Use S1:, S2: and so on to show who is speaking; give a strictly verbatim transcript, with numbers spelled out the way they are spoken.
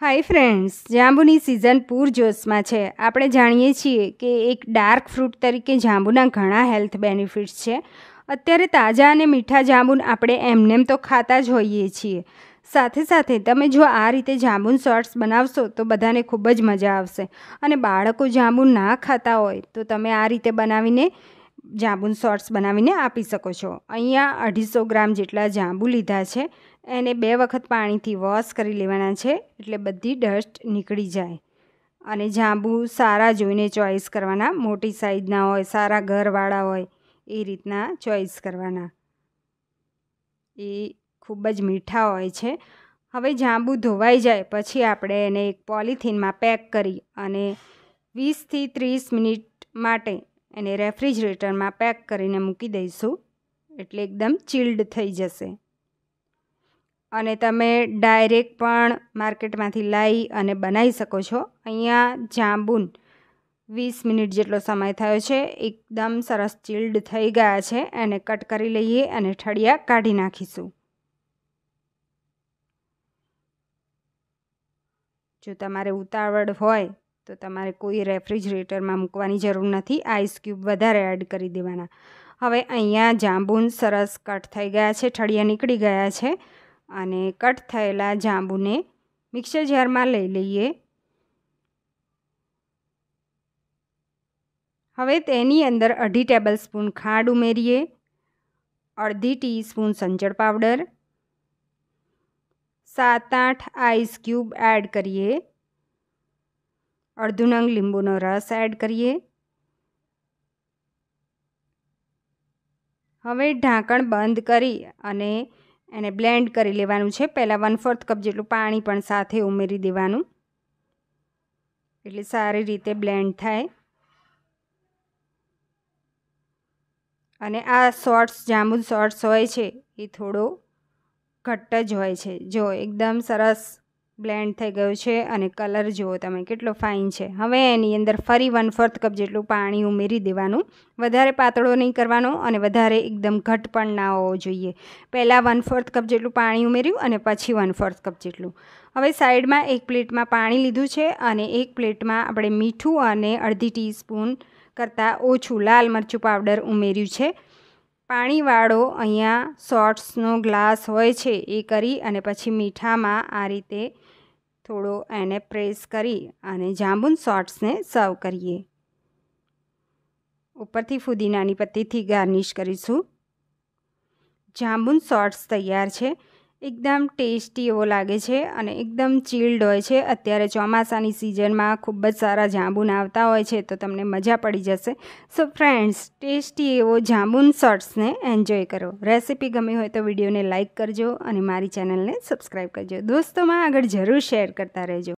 S1: Hi friends, जांबूनी season पूरजोशमां छे। आपणे जाणीए छीए के एक डार्क फ्रूट तरीके जांबूना घणा हेल्थ बेनिफिट्स छे। अत्यारे ताजा अने मीठा जांबू आपणे एमनेम तो खाता ज होईए छीए। साथे साथे तमे जो आ रीते जांबून शॉर्ट्स बनावशो तो बधाने खूब ज मजा आवशे। अने बाळको जांबू ना खाता होय तो तमे आ रीते बनावीने जांबून शॉर्ट्स बनावीने आपी शको छो। अहींया अढ़ीसो ग्राम जेटला जांबू लीधा छे, एने बे वखत पाणीथी वॉश करी लेवाना छे एटले बधी डस्ट निकળી जाए। अने जांबू सारा जोईने चॉइस करवाना, मोटी साइजना होय, सारा घरवाळा होय ए रीतना चॉइस करवाना। ए खूब ज मीठा होय छे। हवे जांबू धोवाई जाए पछी आपणे एने एक पॉलिथीन में पेक करी अने वीस थी तीस मिनिट माटे एने रेफ्रिजरेटर में पेक करीने मूकी दईशुं एटले एकदम चील्ड थई जशे। अने तमे डायरेक्ट पण मार्केटमांथी लाई अने बनावी शको छो। अहींया जांबून वीस मिनिट जेटलो समय थयो छे, एकदम सरस चील्ड थई गया छे। एने कट करी लईए अने ठळिया काढी नाखीशुं। जो तमारे उतावळ होय तो तमारे कोई रेफ्रिजरेटर में मूकवानी जरूर नहीं, आइस क्यूब वधारे एड करी देवाना। हवे अहींया जांबून सरस कट थई गया छे, ठळिया निकળી गया छे अने कट थयेला जांबूने मिक्सर जार में लई लईए। हवे तेनी अंदर अढ़ी टेबल स्पून खांड उमेरीए, अर्धी टीस्पून संचळ पाउडर, सात आठ आइस क्यूब एड करिए, अर्धु नंग લીંબુનો रस एड करिए। हवे ढांकण बंद करी अने एने ब्लेंड करी लेवानुं छे। पहला वन फोर्थ कप जेटલું पाणी पण साथे उमेरी देवानुं एटले सारी रीते ब्लेंड थाय। अने आ शॉर्ट्स जांबू शॉर्ट्स होय छे ए थोड़ो घट्ट ज होय छे। जो एकदम सरस ब्लेंड थई गयो छे अने कलर जुओ तमे केटलो फाइन छे। हवे एनी अंदर फरी वन फोर्थ कप जेटલું पाणी उमेरी देवानुं। वधारे पातळो नहीं करवानो अने वधारे एकदम घट पण ना होवो जोईए। पहला वन फोर्थ कप जेटલું पाणी उमेर्युं अने पछी वन फोर्थ कप जेटલું। हवे साइड में एक प्लेट में पाणी लीधुं छे अने एक प्लेट में आपणे मीठुं अने अर्धी टीस्पून करता ओछुं लाल मरचुं पाउडर उमेर्युं छे। पाणीवाळो अहींया शॉर्ट्सनो ग्लास होय छे ए करी अने पछी मीठामां आ रीते थोड़ो एने प्रेस करी अने जांबून शॉर्ट्सने सर्व करिए। उपरथी फुदीनानी पत्तीथी गार्निश करीशुं। जांबून शॉर्ट्स तैयार छे। एकदम टेस्टी एवो लागे छे अने एकदम चील्ड होय छे। अत्यारे ચોમાસાની सीजनमां खूब ज सारा जांबून आवता होय छे तो तमने मजा पड़ी जशे। सो फ्रेंड्स, टेस्टी एवो जांबून शॉर्ट्सने एन्जॉय करो। रेसिपी गमी होय तो विडियोने लाइक करजो अने मारी चेनलने सब्सक्राइब करजो। दोस्तोमां आगळ जरूर शेर करता रहेजो।